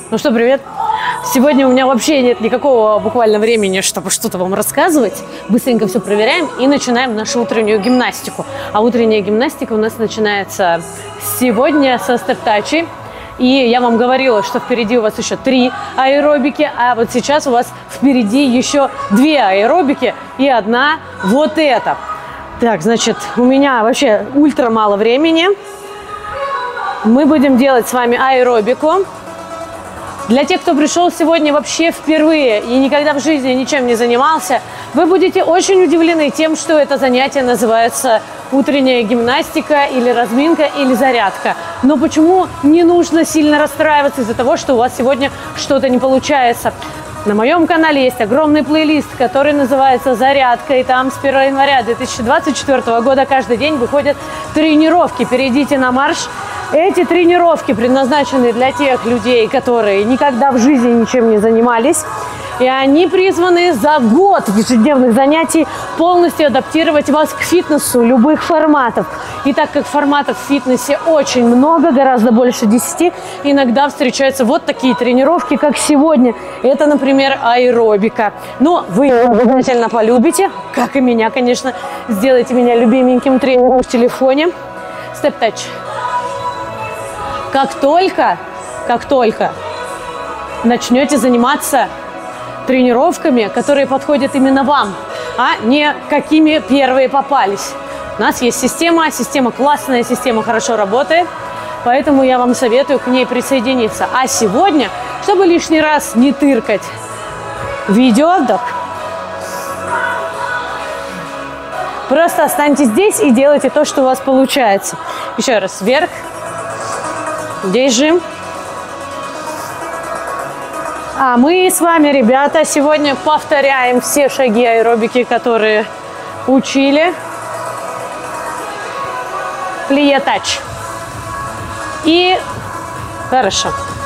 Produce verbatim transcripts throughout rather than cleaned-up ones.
Ну что, привет! Сегодня у меня вообще нет никакого буквально времени, чтобы что-то вам рассказывать. Быстренько все проверяем и начинаем нашу утреннюю гимнастику. А утренняя гимнастика у нас начинается сегодня со степ-тачей. И я вам говорила, что впереди у вас еще три аэробики, а вот сейчас у вас впереди еще две аэробики и одна вот эта. Так, значит, у меня вообще ультра мало времени. Мы будем делать с вами аэробику. Для тех, кто пришел сегодня вообще впервые и никогда в жизни ничем не занимался, вы будете очень удивлены тем, что это занятие называется утренняя гимнастика или разминка или зарядка. Но почему не нужно сильно расстраиваться из-за того, что у вас сегодня что-то не получается? На моем канале есть огромный плейлист, который называется «Зарядка», и там с первого января две тысячи двадцать четвёртого года каждый день выходят тренировки. Перейдите на марш. Эти тренировки предназначены для тех людей, которые никогда в жизни ничем не занимались, и они призваны за год ежедневных занятий полностью адаптировать вас к фитнесу любых форматов. И так как форматов в фитнесе очень много, гораздо больше десяти, иногда встречаются вот такие тренировки, как сегодня. Это, например, аэробика. Но вы обязательно полюбите, как и меня, конечно. Сделайте меня любименьким тренером в телефоне. Степ-тач. Как только, как только начнете заниматься тренировками, которые подходят именно вам, а не какими первые попались. У нас есть система, система классная, система хорошо работает, поэтому я вам советую к ней присоединиться. А сегодня, чтобы лишний раз не тыркать видео, да, просто останьтесь здесь и делайте то, что у вас получается. Еще раз, вверх. Держим. А мы с вами, ребята, сегодня повторяем все шаги аэробики, которые учили. Плие-тач. И хорошо.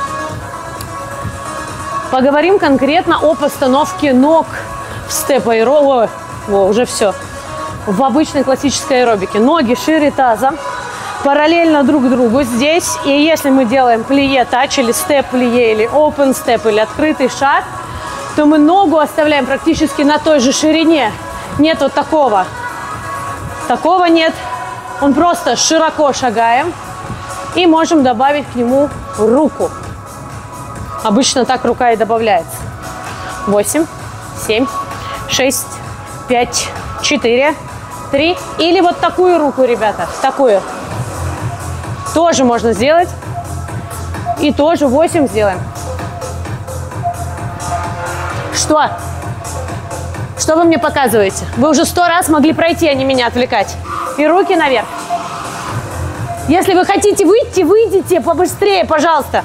Поговорим конкретно о постановке ног в степ-аэробике. Во, уже все. В обычной классической аэробике. Ноги шире таза. Параллельно друг другу здесь. И если мы делаем плие-тач или степ-плие, или open степ, или открытый шаг, то мы ногу оставляем практически на той же ширине. Нет вот такого. Такого нет. Он просто широко шагаем. И можем добавить к нему руку. Обычно так рука и добавляется. восемь, семь, шесть, пять, четыре, три. Или вот такую руку, ребята. Такую. Тоже можно сделать. И тоже восемь сделаем. Что? Что вы мне показываете? Вы уже сто раз могли пройти, а не меня отвлекать. И руки наверх. Если вы хотите выйти, выйдите побыстрее, пожалуйста.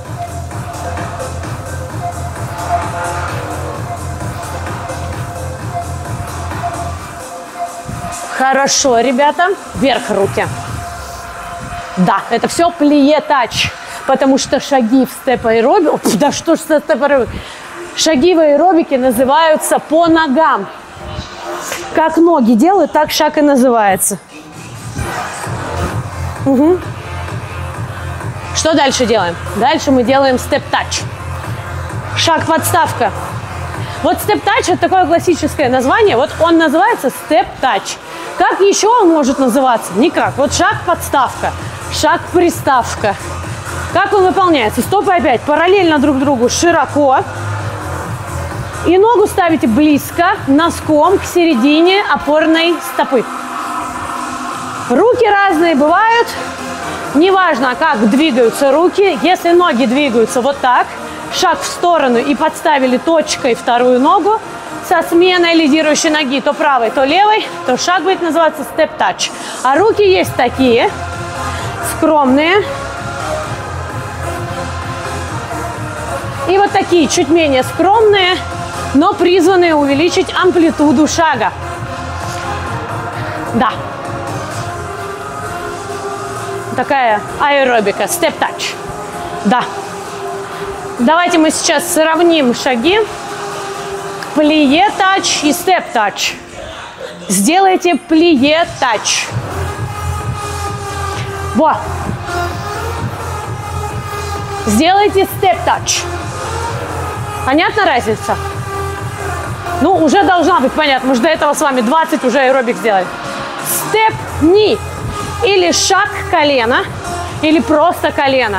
Хорошо, ребята. Вверх руки. Да, это все плие-тач, потому что шаги в степ-аэробике, да что ж степ-аэробик, шаги в аэробике называются по ногам. Как ноги делают, так шаг и называется. Угу. Что дальше делаем? Дальше мы делаем степ-тач. Шаг-подставка. Вот степ-тач — это такое классическое название, вот он называется степ-тач. Как еще он может называться? Никак. Вот шаг-подставка. Шаг-приставка. Как он выполняется? Стопы опять параллельно друг другу широко. И ногу ставите близко, носком к середине опорной стопы. Руки разные бывают. Неважно, как двигаются руки. Если ноги двигаются вот так, шаг в сторону и подставили точкой вторую ногу, со сменой лидирующей ноги то правой, то левой, то шаг будет называться степ-тач. А руки есть такие. Скромные. И вот такие, чуть менее скромные, но призванные увеличить амплитуду шага. Да. Такая аэробика, степ-тач. Да. Давайте мы сейчас сравним шаги. Плие-тач и степ-тач. Сделайте плие-тач. Во. сделайте степ-тач. Понятна разница? Ну, уже должна быть понятна. Мы же до этого с вами двадцать уже аэробик сделали. Степ-ни. Или шаг колена, или просто колено.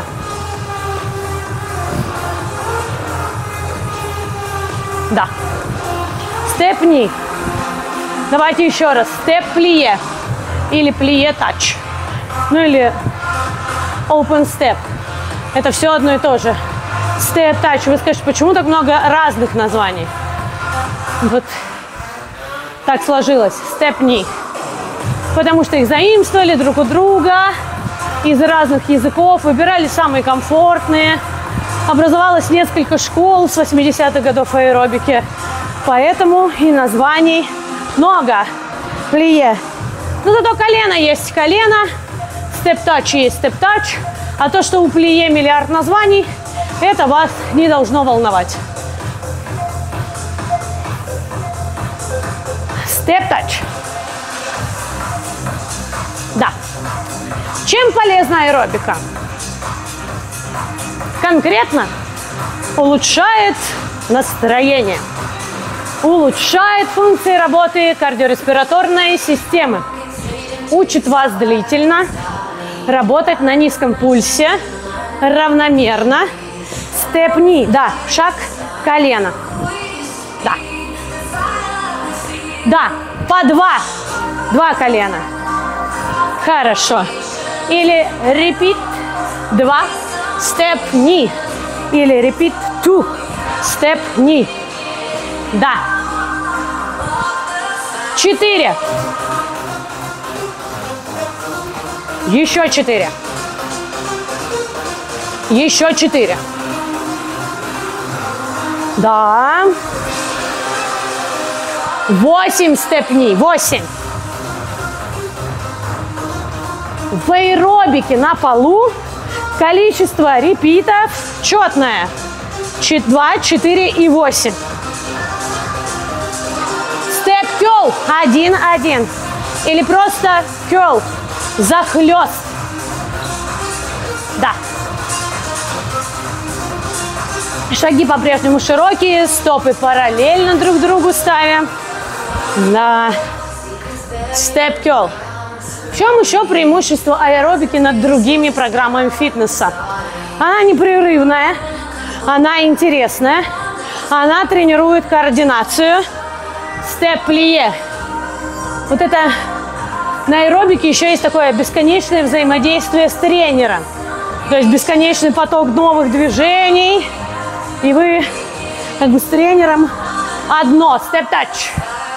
Да. Степ-ни. Давайте еще раз. Степ-плие. Или плие-тач. Ну, или open step. Это все одно и то же. Step-тач. Вы скажете, почему так много разных названий? Вот так сложилось. Степ-ни. Потому что их заимствовали друг у друга из разных языков, выбирали самые комфортные. Образовалось несколько школ с восьмидесятых годов аэробики. Поэтому и названий много. Плие. Но зато колено есть колено. Степ-тач есть степ-тач. А то, что у плие миллиард названий, это вас не должно волновать. Степ-тач. Да. Чем полезна аэробика? Конкретно улучшает настроение, улучшает функции работы кардиореспираторной системы, учит вас длительно работать на низком пульсе, равномерно. Степ-ни, да, шаг колена. Да. Да, по два. Два колена. Хорошо. Или repeat два. Степ-ни. Или repeat two. Степ-ни. Да. Четыре. Еще четыре. Еще четыре. Да. Восемь степ-ни. Восемь. В аэробике на полу количество репитов четное. два, четыре и восемь. Степ-кёл. Один, один. Или просто кёл. Захлёст. Да. Шаги по-прежнему широкие, стопы параллельно друг другу ставим. Да. Степ-кёл. В чем еще преимущество аэробики над другими программами фитнеса? Она непрерывная, она интересная, она тренирует координацию. Степ-плие. Вот это на аэробике еще есть такое бесконечное взаимодействие с тренером. То есть бесконечный поток новых движений. И вы как бы с тренером одно. Степ-тач.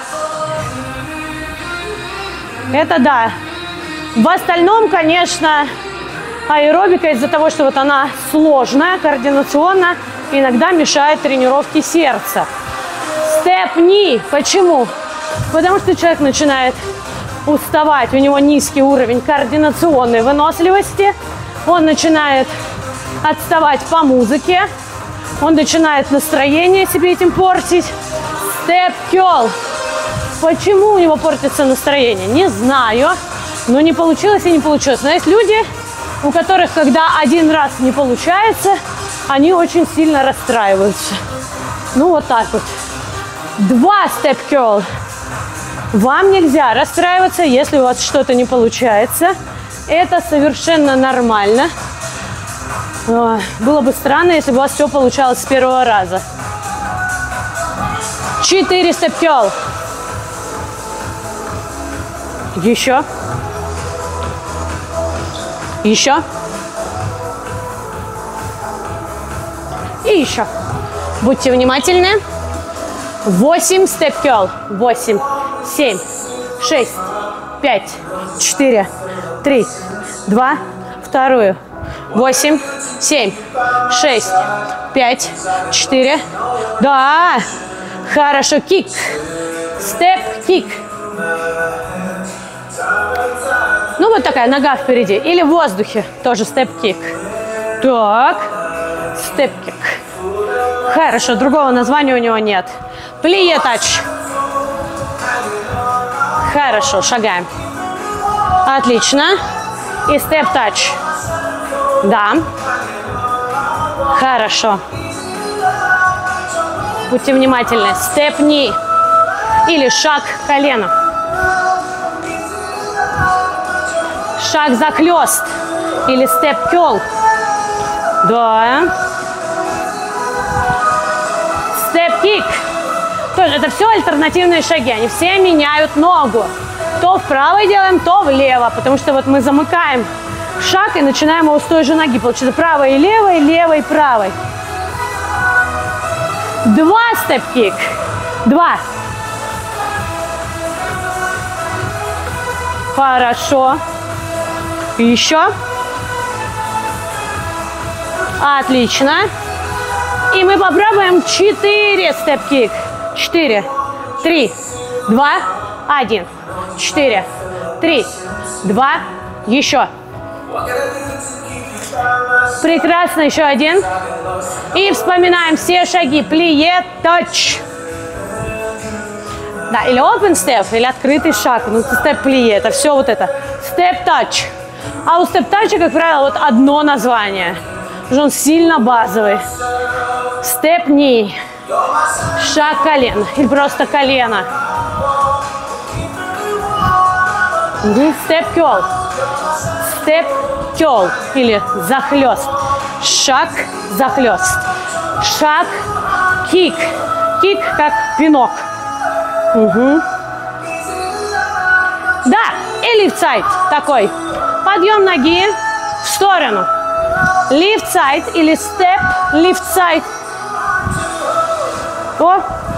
Это да. В остальном, конечно, аэробика из-за того, что вот она сложная, координационно, иногда мешает тренировке сердца. Степ-ни. Почему? Потому что человек начинает уставать, у него низкий уровень координационной выносливости, он начинает отставать по музыке, он начинает настроение себе этим портить. Степ-кёл. Почему у него портится настроение? Не знаю. Но не получилось и не получилось. Но есть люди, у которых, когда один раз не получается, они очень сильно расстраиваются. Ну, вот так вот. Два степ-кёл. Вам нельзя расстраиваться, если у вас что-то не получается. Это совершенно нормально. Было бы странно, если бы у вас все получалось с первого раза. Четыре степ-кёл. Еще. Еще. И еще. Будьте внимательны. Восемь степ-кёл. Восемь, семь, шесть, пять, четыре, три, два, вторую. Восемь, семь, шесть, пять, четыре. Да. Хорошо. Кик. Степ-кик. Ну, вот такая нога впереди. Или в воздухе. Тоже степ-кик. Так. Степ-кик. Хорошо. Другого названия у него нет. Плие-тач. Хорошо. Шагаем. Отлично. И степ-тач. Да. Хорошо. Будьте внимательны. Степ-ни. Или шаг колено. Шаг захлест. Или степ-кёл. Да. Степ-кик. Тоже это все альтернативные шаги. Они все меняют ногу. То вправо делаем, то влево. Потому что вот мы замыкаем шаг и начинаем его с той же ноги. Получается правой и левой, левой и правой. Два степ-кик. Два. Хорошо. Еще. Отлично. И мы попробуем четыре степ-кик. Четыре, три, два, один. Четыре, три, два. Еще. Прекрасно. Еще один. И вспоминаем все шаги. Плие, touch. Да, или open step, или открытый шаг. Ну, степ-плие. Это все вот это. Step-touch. А у степ-тача, как правило, вот одно название. Он сильно базовый. Степ-ни. Шаг колено. Или просто колено. Степ-кёл. Степ-кёл. Или захлёст. Шаг, захлёст. Шаг, кик. Кик как пинок. Угу. Да, и left side такой. Подъем ноги в сторону. Left side или step left side. О.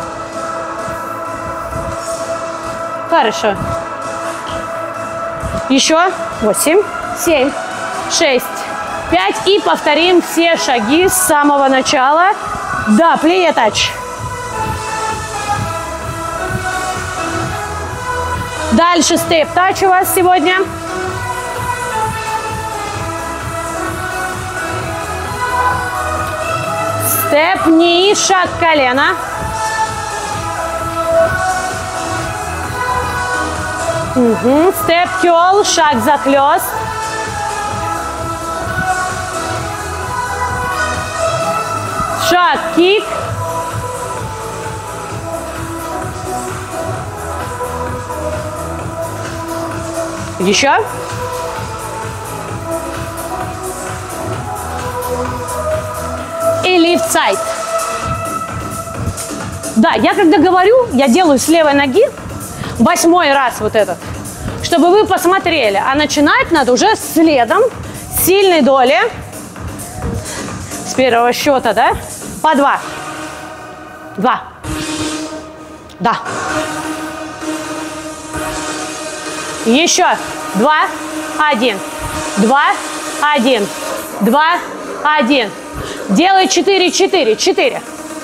Хорошо. Еще. Восемь, семь, шесть, пять. И повторим все шаги с самого начала. Да, плие тач. Дальше степ-тач у вас сегодня. Степ-ни, шаг колено. Угу. Степ-кёл, шаг захлёст. Шаг кик. Еще. И left side. Да, я когда говорю, я делаю с левой ноги восьмой раз вот этот, чтобы вы посмотрели. А начинать надо уже следом, с сильной доли. С первого счета, да? По два. Два. Да. Еще. Два, один. Два, один. Два, один. Делай четыре, четыре, четыре.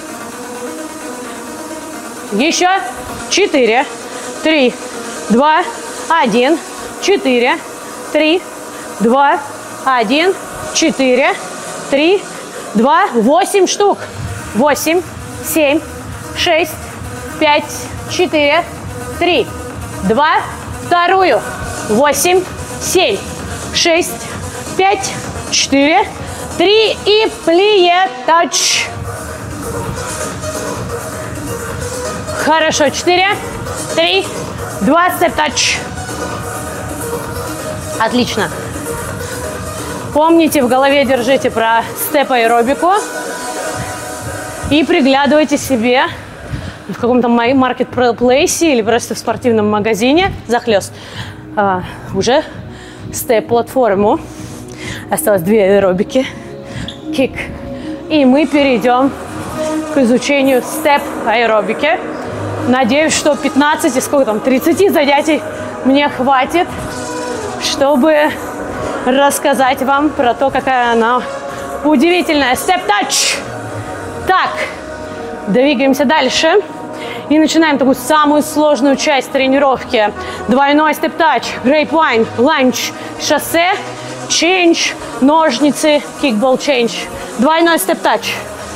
Еще. Четыре, три, два, один, четыре, три, два, один, четыре, три, два, восемь штук. Восемь, семь, шесть, пять, четыре, три, два, вторую. Восемь, семь, шесть, пять, четыре, три и плие тач. Хорошо, четыре, три, два, степ тач. Отлично. Помните, в голове держите про степ-аэробику и приглядывайте себе в каком-то маркетплейсе или просто в спортивном магазине захлёст. А, уже степ-платформу. Осталось две аэробики. Кик. И мы перейдем к изучению степ-аэробики. Надеюсь, что пятнадцать и сколько там, тридцать занятий мне хватит, чтобы рассказать вам про то, какая она удивительная. Степ-тач. Так, двигаемся дальше. И начинаем такую самую сложную часть тренировки. Двойной степ-тач, грейпвайн, ланч, шоссе, чейндж, ножницы, кикбол чейндж. Двойной степ-тач.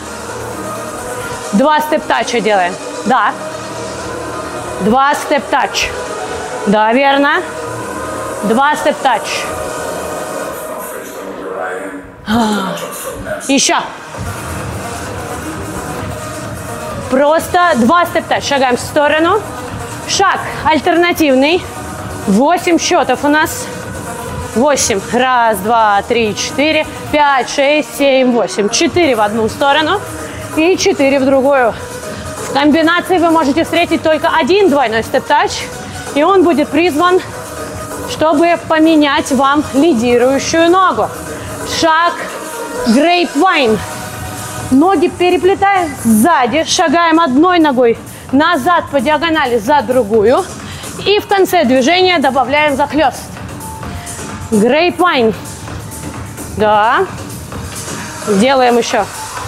Два степ-тача делаем. Да. Два степ-тач. Да, верно. Два степ-тач. Еще. Просто два степ-тач. Шагаем в сторону. Шаг альтернативный. Восемь счетов у нас. Восемь. Раз, два, три, четыре, пять, шесть, семь, восемь. Четыре в одну сторону и четыре в другую. В комбинации вы можете встретить только один двойной степ-тач. И он будет призван, чтобы поменять вам лидирующую ногу. Шаг грейпвайн. Ноги переплетаем сзади, шагаем одной ногой назад по диагонали за другую. И в конце движения добавляем захлест. Грейпвайн. Да. Делаем еще.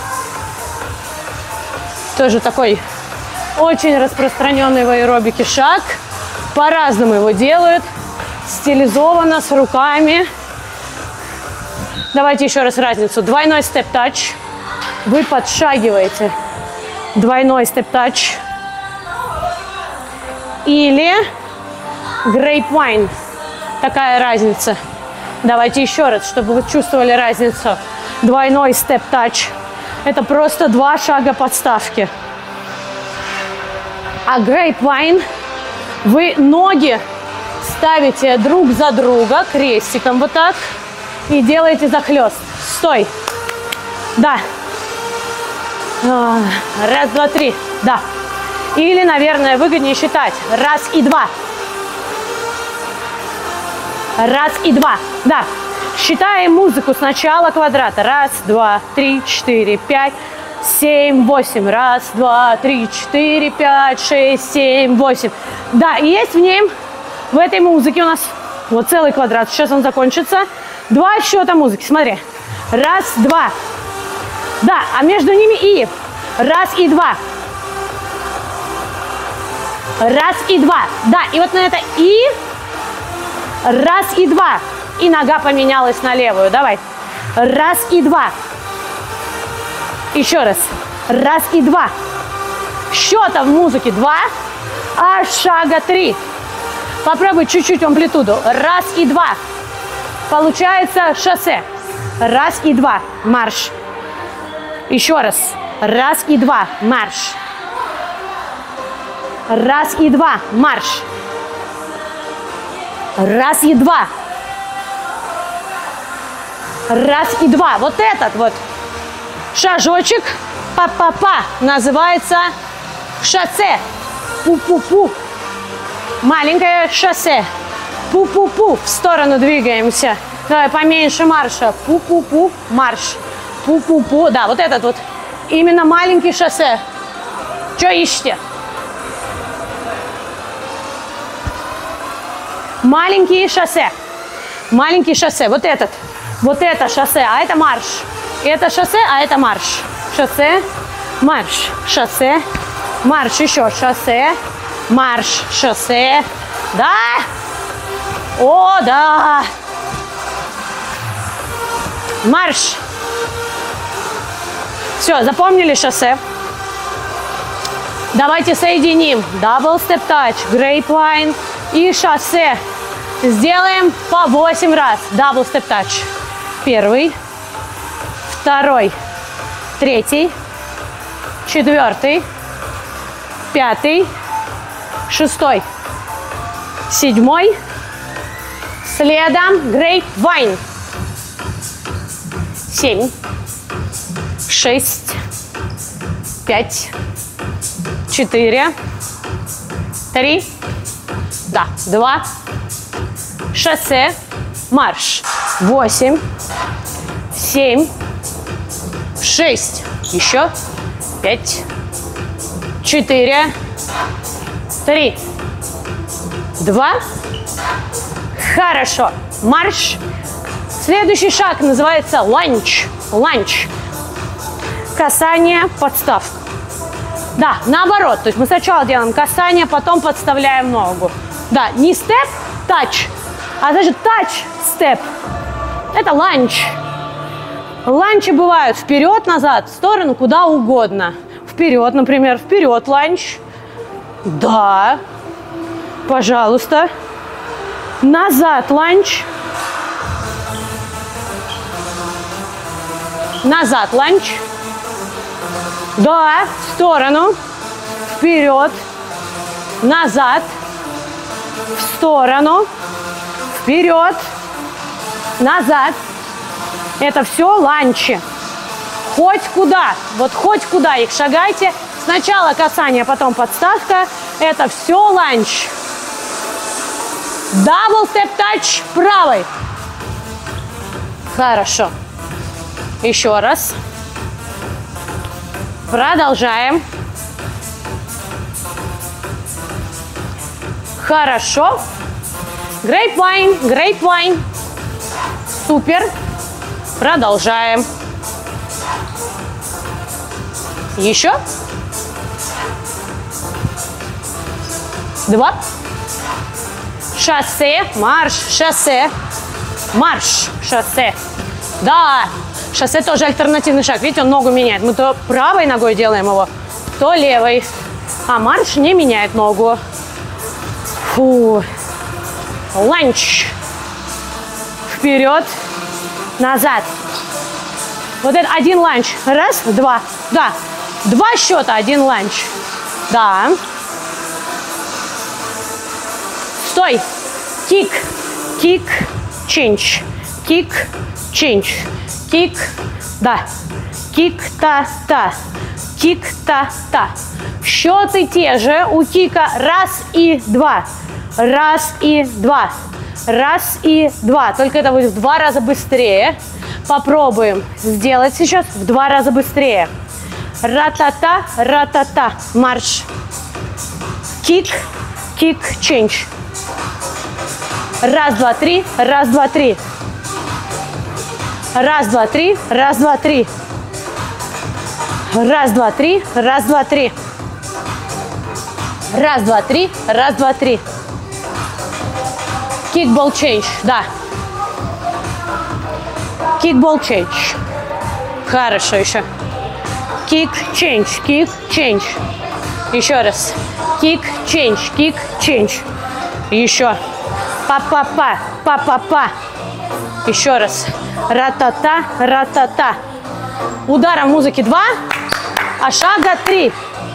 Тоже такой очень распространенный в аэробике шаг. По-разному его делают. Стилизованно, с руками. Давайте еще раз разницу. Двойной степ-тач. Вы подшагиваете. Двойной степ-тач. Или грейпвайн. Такая разница. Давайте еще раз, чтобы вы чувствовали разницу. Двойной степ-тач. Это просто два шага подставки. А грейпвайн, вы ноги ставите друг за друга крестиком вот так и делаете захлест. Стой. Да. Раз, два, три. Да. Или, наверное, выгоднее считать. Раз и два. Раз и два. Да. Считаем музыку сначала квадрата. Раз, два, три, четыре, пять, семь, восемь. Раз, два, три, четыре, пять, шесть, семь, восемь. Да, и есть в ней, в этой музыке у нас вот целый квадрат. Сейчас он закончится. Два счета музыки. Смотри. Раз, два. Да, а между ними и. Раз и два. Раз и два. Да, и вот на это и. Раз и два. И нога поменялась на левую. Давай. Раз и два. Еще раз. Раз и два. Счета в музыке два, а шага три. Попробуй чуть-чуть амплитуду. Раз и два. Получается шоссе. Раз и два. Марш. Еще раз. Раз и два. Марш. Раз и два. Марш. Раз и два. Раз и два. Вот этот вот шажочек па-па-па называется шоссе. Пу-пу-пу. Маленькое шоссе. Пу-пу-пу. В сторону двигаемся. Давай поменьше марша. Пу-пу-пу. Марш. Пу-пу-пу. Да, вот этот вот. Именно маленький шоссе. Что ищете? Маленькие шоссе. Маленький шоссе. Вот этот. Вот это шоссе, а это марш. Это шоссе, а это марш. Шоссе, марш. Шоссе, марш. Еще шоссе, марш. Шоссе. Да? О, да. Марш. Все, запомнили шоссе? Давайте соединим. Double step touch, grapevine и шоссе. Сделаем по восемь раз. Double step touch. Первый, второй, третий, четвертый, пятый, шестой, седьмой. Следом grapevine. Семь, шесть, пять, четыре, три, да, два, шоссе, марш. Восемь, семь, шесть, еще пять, четыре, три, два. Хорошо. Марш. Следующий шаг называется ланч. Ланч. Касание, подставка. Да, наоборот. То есть мы сначала делаем касание, потом подставляем ногу. Да, не степ, тач, а даже тач, степ. Это ланч. Ланчи бывают вперед, назад, в сторону, куда угодно. Вперед, например, вперед ланч. Да. Пожалуйста. Назад ланч. Назад ланч. Да, в сторону. Вперед. Назад. В сторону. Вперед. Назад. Это все ланчи. Хоть куда. Вот хоть куда их шагайте. Сначала касание, потом подставка. Это все ланч. Дабл степ тач правой. Хорошо. Еще раз. Продолжаем. Хорошо. Грейпвайн, грейпвайн. Супер. Продолжаем. Еще. Два. Шоссе, марш, шоссе. Марш, шоссе. Да, шоссе тоже альтернативный шаг. Видите, он ногу меняет. Мы то правой ногой делаем его, то левой. А марш не меняет ногу. Фу. Ланч. Вперед. Назад. Вот это один ланч. Раз, два. Да. Два счета, один ланч. Да. Стой. Кик. Кик. Ченч. Кик. Ченч. Кик. Да. Кик. Та-та. Кик. Та-та. Счеты те же. У кика раз и два. Раз и два. Раз и два. Только это будет в два раза быстрее. Попробуем сделать сейчас в два раза быстрее. Ра-та-та, ра-та-та. Марш. Кик, кик, ченч. Раз, два, три. Раз, два, три. Раз, два, три. Раз, два, три. Раз, два, три. Раз, два, три. Раз, два, три. Раз, два, три. Кикбол ченч. Да. Кикбол ченч. Хорошо, еще. Кик ченч. Кик ченч. Еще раз. Кик ченч. Кик ченч. Еще. Па-па-па. Па-па-па. Еще раз. Ра-та-та. Ра-та-та. Удара музыки два, а шага три.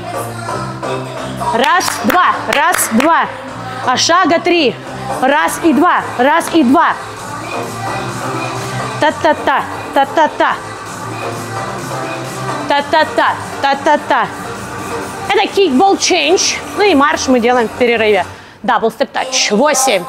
Раз, два. Раз, два. А шага три. Раз и два. Раз и два. Та-та-та. Та-та-та. Та-та-та. Та-та-та. Это кикбол ченч. Ну и марш мы делаем в перерыве. Дабл степ тач. Восемь.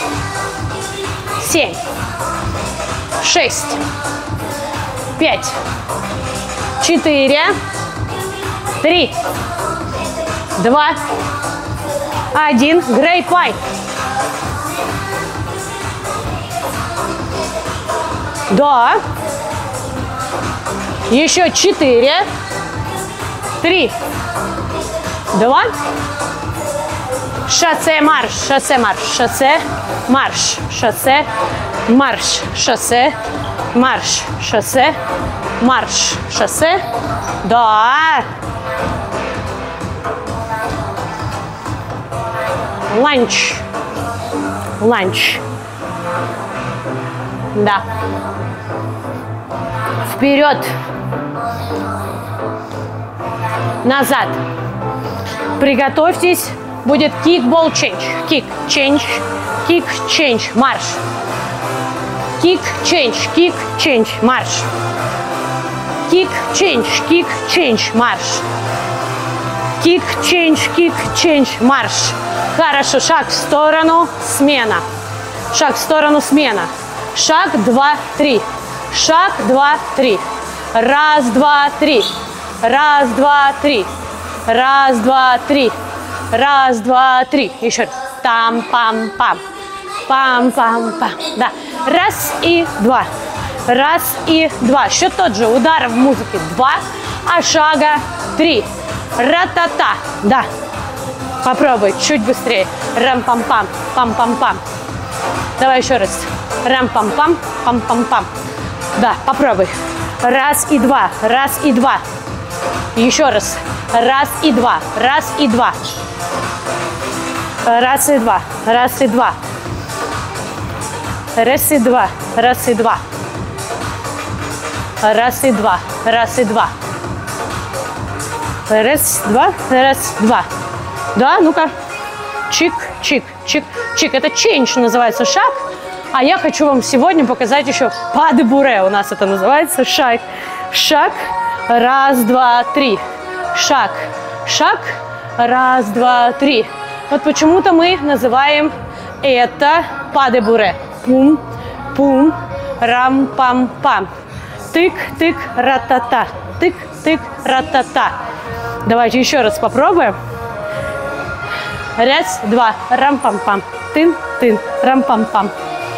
Семь. Шесть. Пять. Четыре. Три. Два. Один. Грейпвайн. Да. Еще четыре. Три. Два. Шоссе, марш. Шоссе, марш. Шоссе, марш. Шоссе, марш. Шоссе, марш. Шоссе, марш. Шоссе. Да. Ланч. Ланч. Да. Вперед. Назад. Приготовьтесь. Будет кикбол ченч. Кик ченч. Кик ченч. Марш. Кик ченч. Кик ченч. Марш. Кик ченч. Кик ченч. Марш. Кик ченч. Кик ченч. Марш. Хорошо. Шаг в сторону. Смена. Шаг в сторону. Смена. Шаг, два, три. Шаг, два, три. Раз, два, три. Раз, два, три. Раз, два, три. Раз, два, три. Еще раз. Там-пам-пам. Пам-пам-пам. Да. Раз и два. Раз и два. Счет тот же. Удар в музыке два, а шага три. Ра-та-та. Да. Попробуй. Чуть быстрее. Рам-пам-пам. Пам-пам-пам. Давай еще раз. Рам-пам-пам. Пам-пам-пам. Да, попробуй. Раз и два. Раз и два. Еще раз. Раз и два. Раз и два. Раз и два. Раз и два. Раз и два. Раз и два. Раз и два. Раз и два. Раз, два, раз, два. Да, ну-ка. Чик, чик, чик, чик. Это ченч называется, шаг. А я хочу вам сегодня показать еще pas de bourrée. У нас это называется шаг. Шаг. Раз, два, три. Шаг. Шаг. Раз, два, три. Вот почему-то мы называем это pas de bourrée. Пум, пум, рам, пам, пам. Тык, тык, ратата. Тык, тык, ратата. Давайте еще раз попробуем. Раз, два, рам-пам-пам. Тын, тын, рам-пам-пам.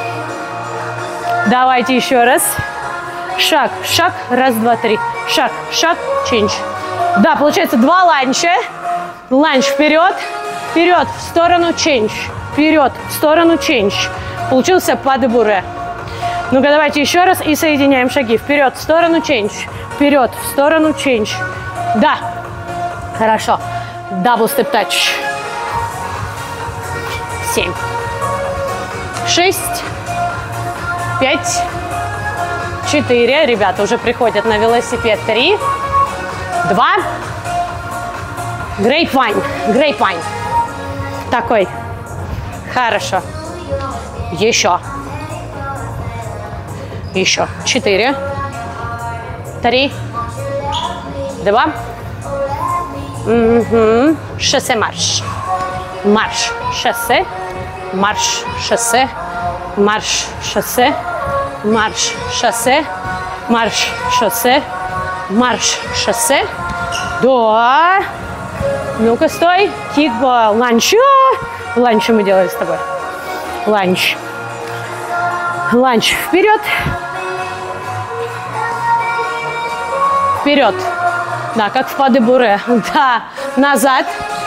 Давайте еще раз. Шаг, шаг, раз, два, три. Шаг, шаг, ченч. Да, получается два ланча. Ланч вперед, вперед, в сторону, ченч. Вперед, в сторону, ченч. Получился pas de bourrée. Ну-ка, давайте еще раз и соединяем шаги. Вперед, в сторону, ченч. Вперед, в сторону, ченч. Да. Хорошо. Double step touch. Семь. Шесть. Пять. Четыре. Ребята уже приходят на велосипед. Три. Два. Grapevine. Grapevine. Такой. Хорошо. Еще. Еще. Четыре. Три. Два. Угу. Шоссе марш. Марш. Шоссе. Марш. Шоссе. Марш. Шоссе. Марш. Шоссе. Марш. Шоссе. Марш. Шоссе. Да. Ну-ка, стой. Кикбол. Ланч. Ланч мы делали с тобой. Ланч. Ланч. Вперед. Вперед. Да, как в pas de bourrée. Да. Назад.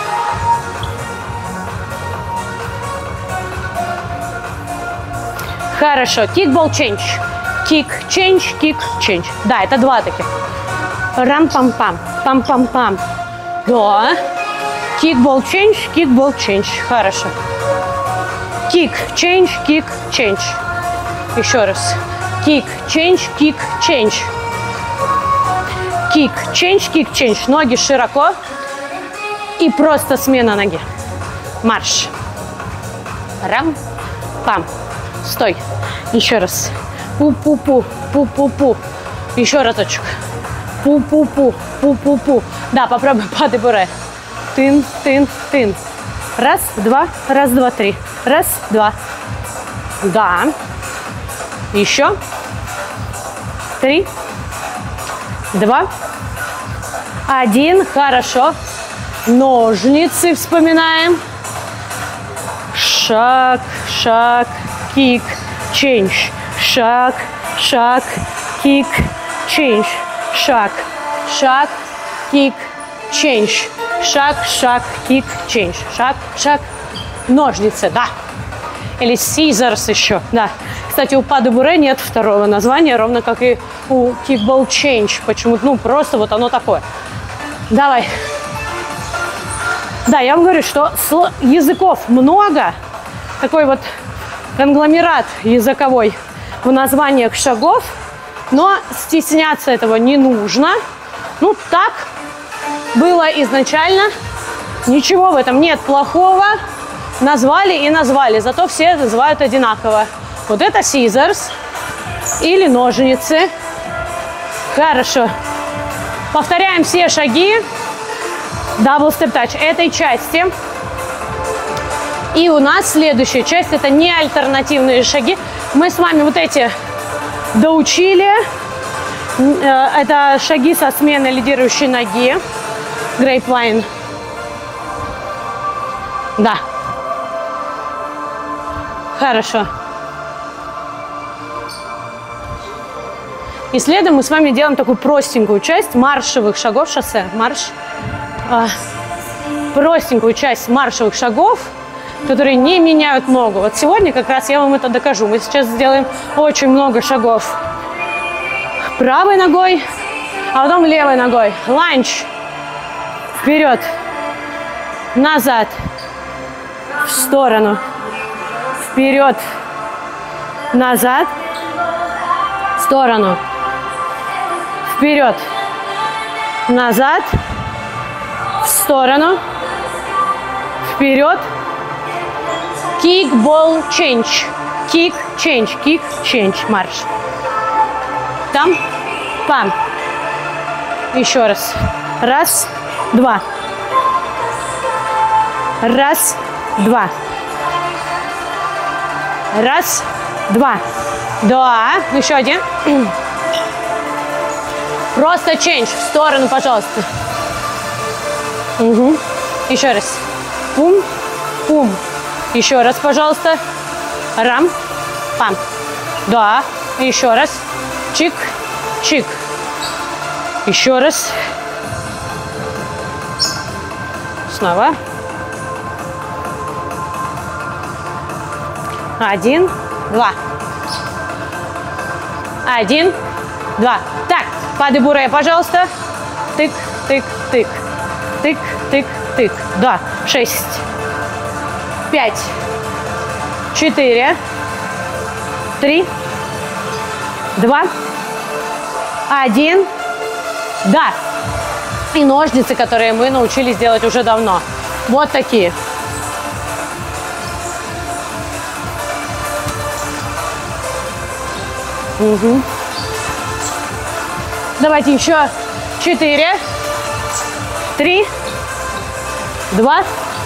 Хорошо. Кикбол ченч. Кик, ченч, кик, ченч. Да, это два таких. Рам-пам-пам. Пам-пам-пам. Да. Кикбол ченч, кикбол ченч. Хорошо. Кик, ченч, кик, ченч. Еще раз. Кик, ченч, кик, ченч. Кик, ченч, кик, ченч. Ноги широко. И просто смена ноги. Марш. Рам. Пам. Стой. Еще раз. Пу-пу-пу. Пу-пу-пу. Еще разочек. Пу-пу-пу. Пу-пу-пу. Да, попробуй pas de bourrée. Тын, тын, тын. Раз, два, раз, два, три. Раз, два. Да. Еще. Три. Два. Один. Хорошо. Ножницы вспоминаем. Шаг, шаг, кик, ченч. Шаг, шаг, кик, ченч. Шаг, шаг, кик, ченч. Шаг, шаг, кик, ченч. Шаг, шаг. Ножницы, да. Или scissors еще, да. Кстати, у pas de bourrée нет второго названия, ровно как и у kickball change. Почему-то, ну, просто вот оно такое. Давай. Да, я вам говорю, что языков много. Такой вот конгломерат языковой в названиях шагов. Но стесняться этого не нужно. Ну, так было изначально. Ничего в этом нет плохого. Назвали и назвали. Зато все называют одинаково. Вот это scissors или ножницы. Хорошо. Повторяем все шаги. Double step touch этой части. И у нас следующая часть. Это не альтернативные шаги. Мы с вами вот эти доучили. Это шаги со сменой лидирующей ноги. Grapevine. Да. Хорошо. И следом мы с вами делаем такую простенькую часть маршевых шагов шоссе. Марш. А, простенькую часть маршевых шагов, которые не меняют ногу. Вот сегодня как раз я вам это докажу. Мы сейчас сделаем очень много шагов правой ногой, а потом левой ногой. Ланч. Вперед. Назад. В сторону. Вперед. Назад. В сторону. Вперед. Назад. В сторону. Вперед. Kick, ball, change. Kick, change, kick, change. Марш. Там. Пам. Еще раз. Раз, два. Раз, два. Раз, два. Да. Еще один. Просто change. В сторону, пожалуйста. Угу. Еще раз. Пум, пум. Еще раз, пожалуйста. Рам, пам. Да. Еще раз. Чик, чик. Еще раз. Снова. Один, два. Один, два. Так, падай буре, пожалуйста. Тык, тык, тык. Тык, тык, тык. Да. Шесть. Пять. Четыре. Три. Два. Один. Да. И ножницы, которые мы научились делать уже давно. Вот такие. Угу. Давайте еще четыре, три, два.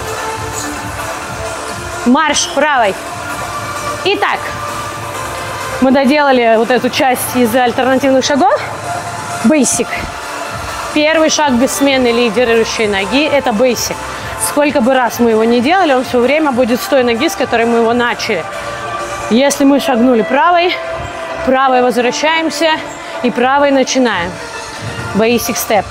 Марш правой. Итак, мы доделали вот эту часть из альтернативных шагов. Basic. Первый шаг без смены лидирующей ноги – это basic. Сколько бы раз мы его не делали, он все время будет с той ноги, с которой мы его начали. Если мы шагнули правой, правой возвращаемся и правой начинаем. Basic step.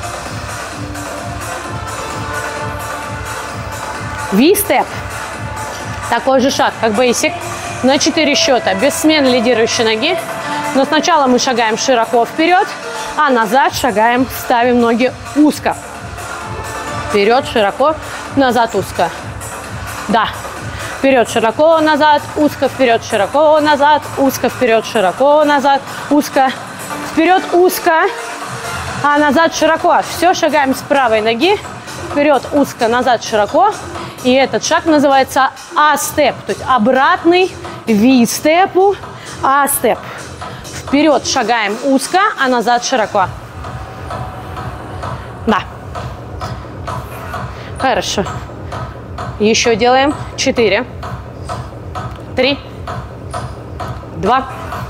V-step. Такой же шаг, как basic, на четыре счета, без смены лидирующей ноги. Но сначала мы шагаем широко вперед, а назад шагаем, ставим ноги узко. Вперед, широко, назад, узко. Да. Вперед, широко, назад, узко, вперед, широко, назад, узко, вперед, широко, назад, узко. Вперед, узко, а назад, широко. Все шагаем с правой ноги. Вперед, узко, назад, широко. И этот шаг называется A-степ, то есть обратный V-степу, A-степ. Вперед шагаем узко, а назад широко. Да. Хорошо. Еще делаем. Четыре. Три. Два.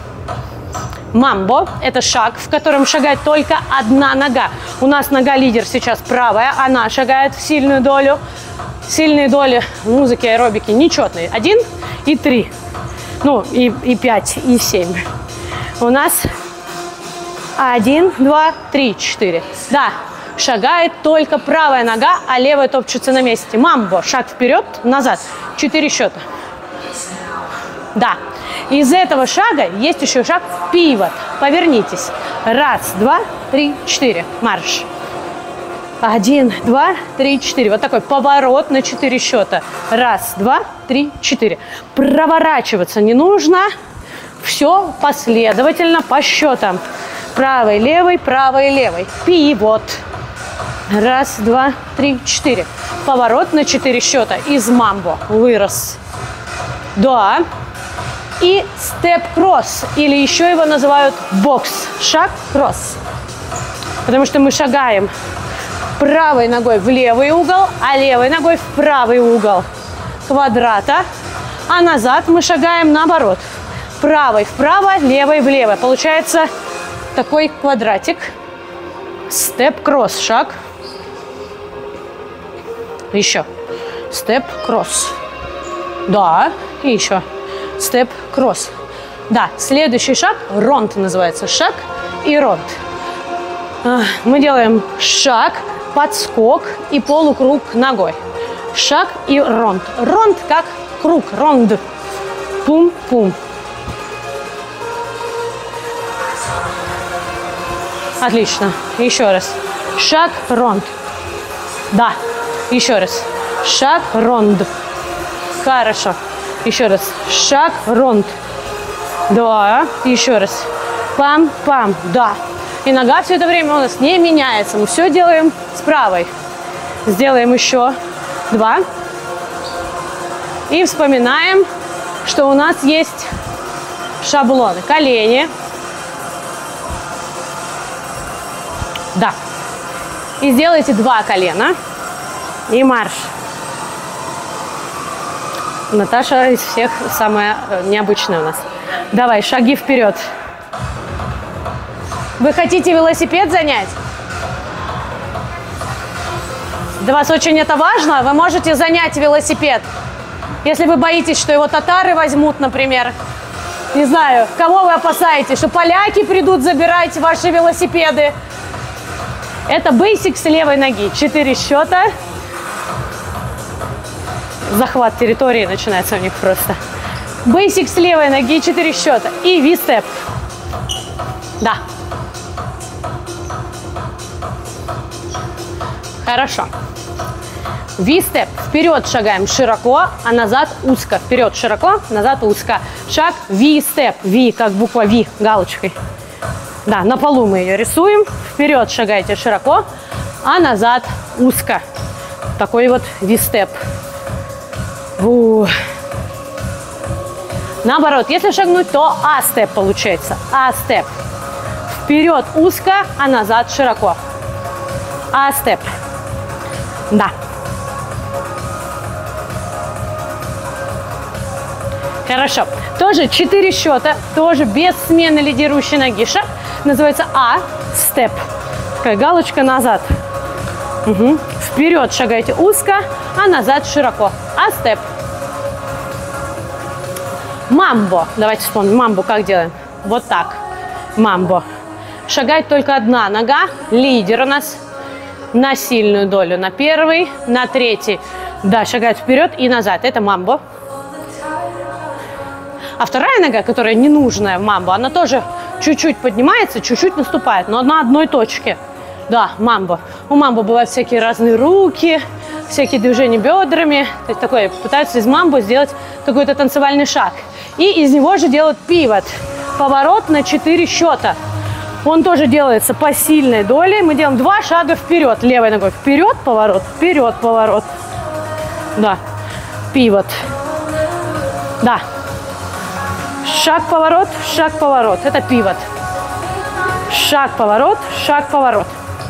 Мамбо – это шаг, в котором шагает только одна нога. У нас нога-лидер сейчас правая, она шагает в сильную долю. Сильные доли музыки, аэробики нечетные. Один и три. Ну, и, и пять, и семь. У нас один, два, три, четыре. Да, шагает только правая нога, а левая топчется на месте. Мамбо. Шаг вперед, назад. Четыре счета. Да. Из этого шага есть еще шаг пивот. Повернитесь. Раз, два, три, четыре. Марш. Один, два, три, четыре. Вот такой поворот на четыре счета. Раз, два, три, четыре. Проворачиваться не нужно. Все последовательно по счетам. Правой, левой, правой, левой. Пивот. Раз, два, три, четыре. Поворот на четыре счета. Из мамбо. Вырос. Да. И степ-кросс. Или еще его называют бокс. Шаг-кросс. Потому что мы шагаем правой ногой в левый угол, а левой ногой в правый угол квадрата. А назад мы шагаем наоборот. Правой вправо, левой влево. Получается такой квадратик. Степ-кросс. Шаг. Еще. Степ-кросс. Да. И еще. Степ-кросс. Да. Следующий шаг. Ронд называется. Шаг и ронд. Мы делаем шаг, подскок и полукруг ногой. Шаг и ронд. Ронд как круг. Ронд. Пум-пум. Отлично. Еще раз. Шаг, ронд. Да. Еще раз. Шаг, ронд. Хорошо. Еще раз. Шаг, ронд. Да. Еще раз. Пам-пам. Да. И нога все это время у нас не меняется. Мы все делаем с правой. Сделаем еще два. И вспоминаем, что у нас есть шаблоны. Колени. Да. И сделайте два колена. И марш. Наташа из всех самая необычная у нас. Давай, шаги вперед. Вы хотите велосипед занять? Для вас очень это важно. Вы можете занять велосипед. Если вы боитесь, что его татары возьмут, например. Не знаю, кого вы опасаетесь, что поляки придут забирать ваши велосипеды. Это бейсик с левой ноги. Четыре счета. Захват территории начинается у них просто. Бейсик с левой ноги, четыре счета. И ви-степ. Да. Хорошо. Ви-степ. Вперед шагаем широко, а назад узко. Вперед широко, назад узко. Шаг ви-степ. Ви, как буква Ви, галочкой. Да, на полу мы ее рисуем. Вперед шагайте широко, а назад узко. Такой вот ви-степ. Наоборот, если шагнуть, то а-степ получается. А-степ. Вперед узко, а назад широко. А-степ. Да. Хорошо. Тоже четыре счета, тоже без смены лидирующей ноги. Шаг называется А-степ. Такая галочка назад. Угу. Вперед шагайте узко, а назад широко. А-степ. Мамбо. Давайте вспомним. Мамбо как делаем? Вот так. Мамбо. Шагает только одна нога. Лидер у нас на сильную долю. На первый, на третий. Да, шагает вперед и назад. Это мамбо. А вторая нога, которая ненужная в мамбо, она тоже чуть-чуть поднимается, чуть-чуть наступает, но на одной точке. Да, мамбо. У мамбо бывают всякие разные руки, всякие движения бедрами. То есть такое, пытаются из мамбо сделать какой-то танцевальный шаг. И из него же делают пивот. Поворот на четыре счета. Он тоже делается по сильной доле. Мы делаем два шага вперед. Левой ногой вперед, поворот, вперед, поворот. Да, пивот. Да. Шаг, поворот, шаг, поворот. Это пивот. Шаг, поворот, шаг, поворот.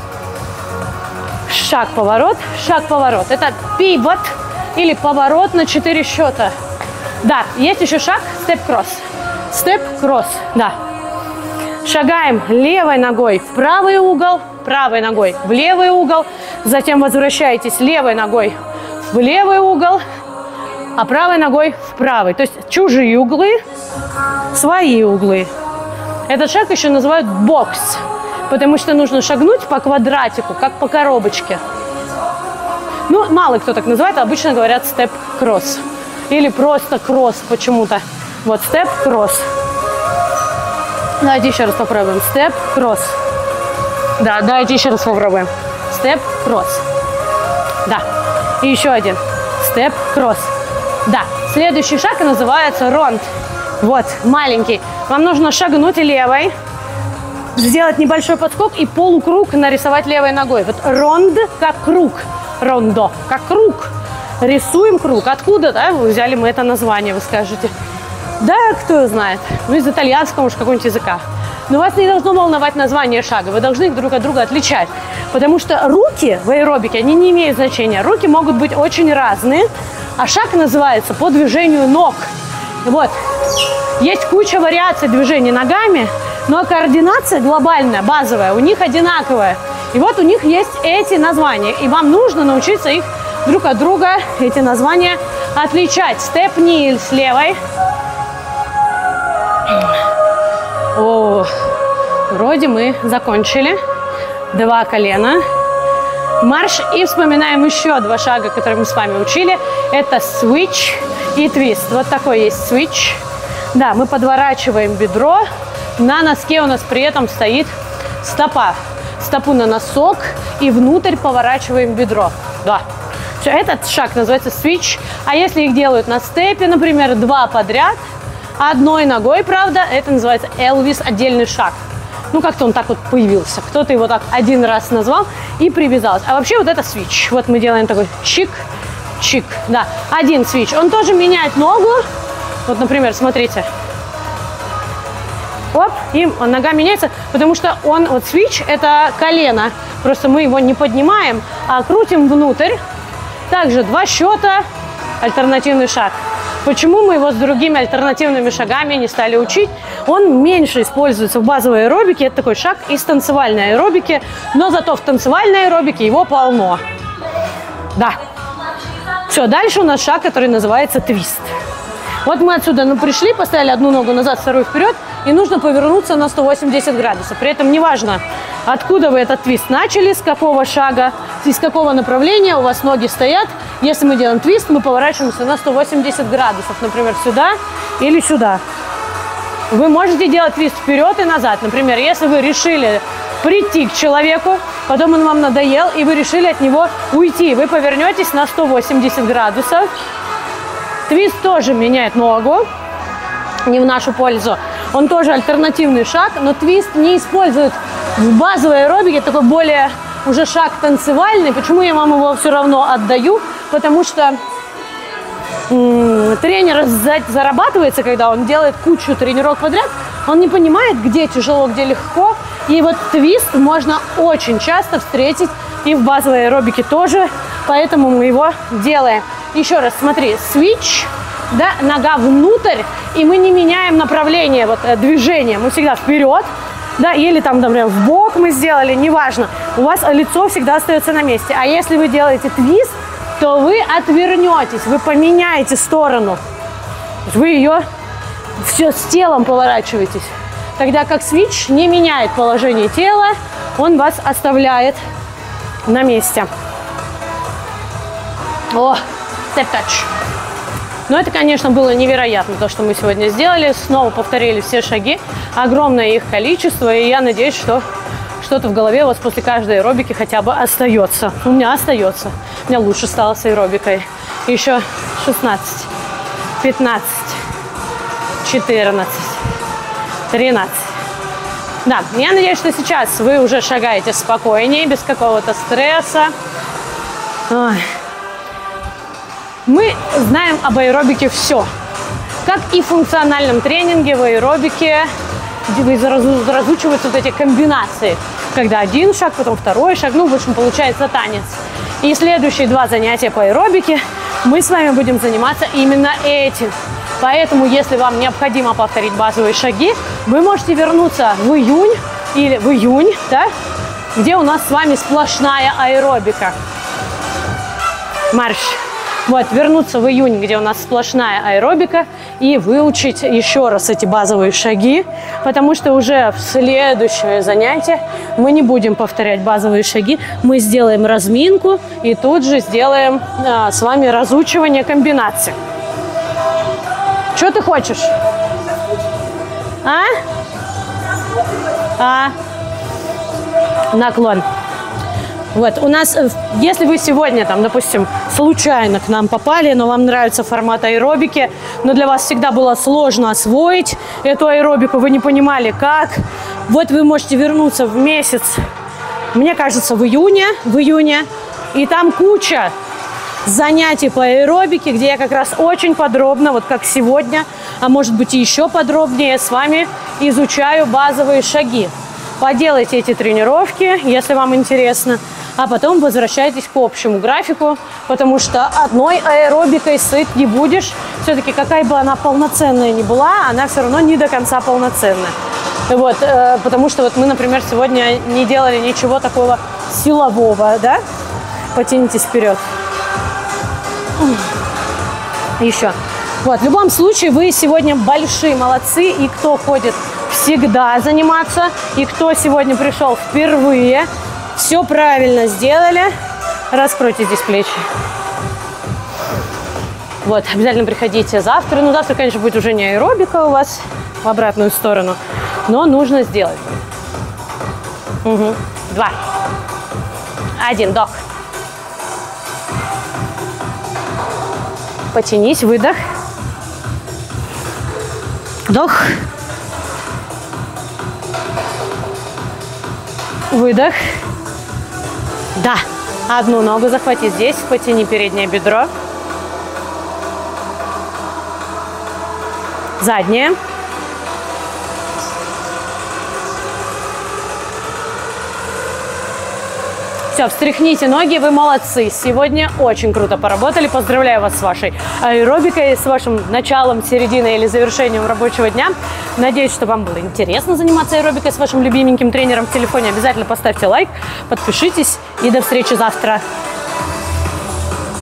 Шаг, поворот, шаг, поворот. Это пивот или поворот на четыре счета. Да, есть еще шаг, степ-кросс. Степ-кросс, да. Шагаем левой ногой в правый угол, правой ногой в левый угол. Затем возвращаетесь левой ногой в левый угол, а правой ногой в правый. То есть чужие углы, свои углы. Этот шаг еще называют бокс, потому что нужно шагнуть по квадратику, как по коробочке. Ну, мало кто так называет, обычно говорят степ-кросс. Или просто кросс почему-то. Вот, степ-кросс. Давайте еще раз попробуем. Степ-кросс. Да, давайте еще раз попробуем. Степ-кросс. Да. И еще один. Степ-кросс. Да. Следующий шаг называется ронд. Вот, маленький. Вам нужно шагнуть левой, сделать небольшой подскок и полукруг нарисовать левой ногой. Вот ронд как круг. Рондо как круг. Рисуем круг. Откуда, да, взяли мы это название, вы скажете? Да, кто знает. Ну, из итальянского, может, какого-нибудь языка. Но вас не должно волновать название шага. Вы должны их друг от друга отличать. Потому что руки в аэробике, они не имеют значения. Руки могут быть очень разные. А шаг называется по движению ног. Вот. Есть куча вариаций движений ногами, но координация глобальная, базовая, у них одинаковая. И вот у них есть эти названия. И вам нужно научиться их друг от друга, эти названия, отличать. Степ-ниль с левой. О, вроде мы закончили. Два колена. Марш. И вспоминаем еще два шага, которые мы с вами учили. Это switch и твист. Вот такой есть switch. Да, мы подворачиваем бедро. На носке у нас при этом стоит стопа. Стопу на носок и внутрь поворачиваем бедро. Да. Все, этот шаг называется switch. А если их делают на степе, например, два подряд, одной ногой, правда, это называется Элвис, отдельный шаг. Ну, как-то он так вот появился. Кто-то его так один раз назвал и привязалось. А вообще вот это свич. Вот мы делаем такой чик, чик. Да, один свич. Он тоже меняет ногу. Вот, например, смотрите. Оп, и нога меняется, потому что он, вот свич, это колено. Просто мы его не поднимаем, а крутим внутрь. Также два счета, альтернативный шаг. Почему мы его с другими альтернативными шагами не стали учить? Он меньше используется в базовой аэробике. Это такой шаг из танцевальной аэробики, но зато в танцевальной аэробике его полно. Да. Все, дальше у нас шаг, который называется твист. Вот мы отсюда ну, пришли, поставили одну ногу назад, вторую вперед, и нужно повернуться на сто восемьдесят градусов. При этом неважно, откуда вы этот твист начали, с какого шага, из какого направления у вас ноги стоят. Если мы делаем твист, мы поворачиваемся на сто восемьдесят градусов, например, сюда или сюда. Вы можете делать твист вперед и назад. Например, если вы решили прийти к человеку, потом он вам надоел, и вы решили от него уйти, вы повернетесь на сто восемьдесят градусов. Твист тоже меняет ногу, не в нашу пользу. Он тоже альтернативный шаг, но твист не используют в базовой аэробике, такой более уже шаг танцевальный. Почему я вам его все равно отдаю? Потому что м-м, тренер зарабатывается, когда он делает кучу тренировок подряд, он не понимает, где тяжело, где легко. И вот твист можно очень часто встретить и в базовой аэробике тоже, поэтому мы его делаем. Еще раз, смотри, свич, да, нога внутрь, и мы не меняем направление вот, движения. Мы всегда вперед, да, или там, например, в бок мы сделали, неважно. У вас лицо всегда остается на месте. А если вы делаете твист, то вы отвернетесь, вы поменяете сторону. Вы ее все с телом поворачиваетесь. Тогда как свич не меняет положение тела, он вас оставляет на месте. О! Степ-тач. Но это, конечно, было невероятно, то, что мы сегодня сделали. Снова повторили все шаги. Огромное их количество. И я надеюсь, что что-то в голове у вас после каждой аэробики хотя бы остается. У меня остается. У меня лучше стало с аэробикой. Еще шестнадцать, пятнадцать, четырнадцать, тринадцать. Да, я надеюсь, что сейчас вы уже шагаете спокойнее, без какого-то стресса. Ой. Мы знаем об аэробике все. Как и в функциональном тренинге, в аэробике разучиваются вот эти комбинации. Когда один шаг, потом второй шаг, ну, в общем, получается танец. И следующие два занятия по аэробике мы с вами будем заниматься именно этим. Поэтому, если вам необходимо повторить базовые шаги, вы можете вернуться в июнь или в июнь, да, где у нас с вами сплошная аэробика. Марш! Вот, вернуться в июнь, где у нас сплошная аэробика, и выучить еще раз эти базовые шаги, потому что уже в следующее занятие мы не будем повторять базовые шаги, мы сделаем разминку и тут же сделаем а, с вами разучивание комбинаций. Что ты хочешь? А? А? Наклон. Вот, у нас, если вы сегодня, там, допустим, случайно к нам попали, но вам нравится формат аэробики, но для вас всегда было сложно освоить эту аэробику, вы не понимали, как, вот вы можете вернуться в месяц, мне кажется, в июне, в июне, и там куча занятий по аэробике, где я как раз очень подробно, вот как сегодня, а может быть и еще подробнее с вами изучаю базовые шаги. Поделайте эти тренировки, если вам интересно, а потом возвращайтесь к общему графику, потому что одной аэробикой сыт не будешь. Все-таки какая бы она полноценная ни была, она все равно не до конца полноценная. Вот, э, потому что вот мы, например, сегодня не делали ничего такого силового, да? Потянитесь вперед. Еще. Вот, в любом случае, вы сегодня большие молодцы, и кто ходит всегда заниматься, и кто сегодня пришел впервые, все правильно сделали. Раскройте здесь плечи. Вот, обязательно приходите завтра. Ну, завтра, конечно, будет уже не аэробика у вас в обратную сторону, но нужно сделать. Угу. Два. Один, вдох. Потянись, выдох. Вдох. Выдох. Да. Одну ногу захвати здесь, потяни переднее бедро. Заднее. Все, встряхните ноги, вы молодцы. Сегодня очень круто поработали. Поздравляю вас с вашей аэробикой, с вашим началом, серединой или завершением рабочего дня. Надеюсь, что вам было интересно заниматься аэробикой с вашим любименьким тренером в телефоне. Обязательно поставьте лайк, подпишитесь и до встречи завтра.